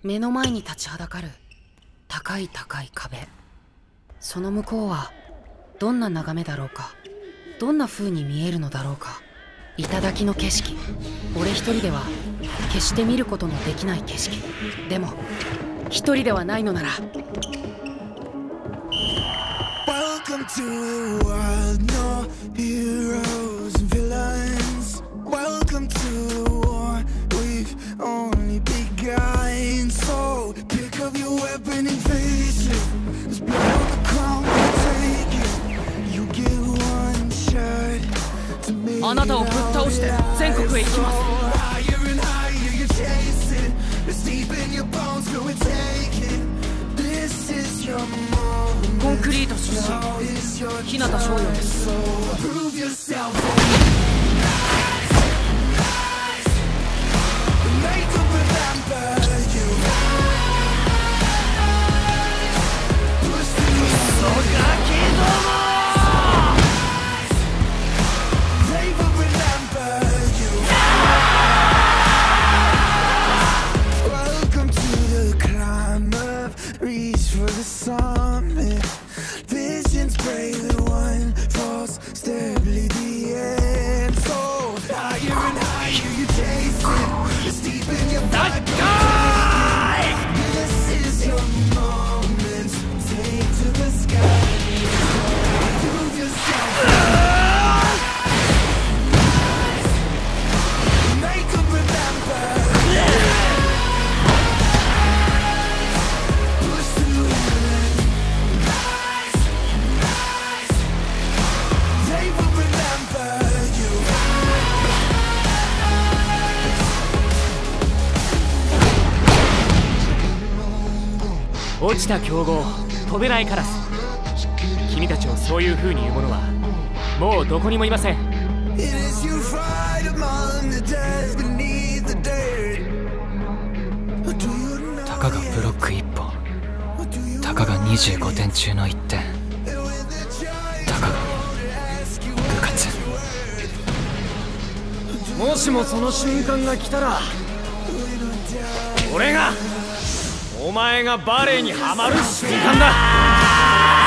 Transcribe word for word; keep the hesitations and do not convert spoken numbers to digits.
目の前に立ちはだかる高い高い壁。その向こうはどんな眺めだろうか。どんな風に見えるのだろうか。頂の景色。俺一人では決して見ることのできない景色。でも一人ではないのなら。 Welcome to the world, no heroes and villains. Welcome to the war, we've only begun. So pick up your weapon and face it. There's blood on the crown, we'll take it. You get one shot to make it all. あなたをぶっ倒して全国へ行きます。 Higher and higher you chase it. It's deep in your bones, go and take it. This is your moment. コンクリート出身、日向翔陽です。 Prove yourself. Make them remember you. Push through. They will remember you. Welcome to the climb up. Reach for the summit. Visions brave and one false step lead the end. So higher and higher you chase it. It's deep in your blood. This is your moment. Take to the sky. Prove yourself. Make them remember. Push through it. They will remember you. 落ちた強豪、飛べないカラス。君たちをそういう風に言う者はもうどこにもいません。 It is you fight among the dead beneath the dirt. Do you know? たかがブロックいっぽん、たかがにじゅうごてん中のいってん、たかが部活。 もしもその瞬間が来たら、俺がお前がバレエにハマる瞬間だ。